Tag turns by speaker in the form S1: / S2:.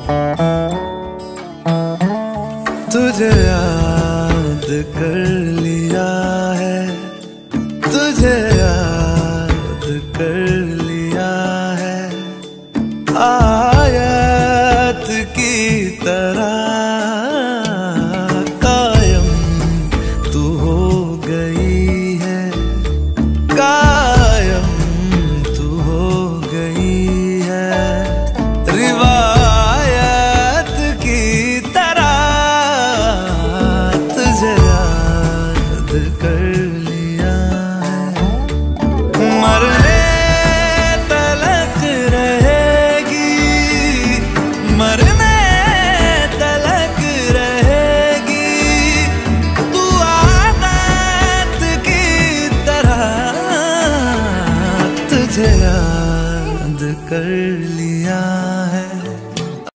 S1: तुझे याद कर लिया है, तुझे याद कर लिया है, आयत की तरह कायम तू हो गई है, कायम तू हो गई है, रिवायत की तरह तुझे याद कर लिया है। मरने तलक रहेगी, मरने तलक रहेगी, तू आदत की तरह तुझे याद कर लिया।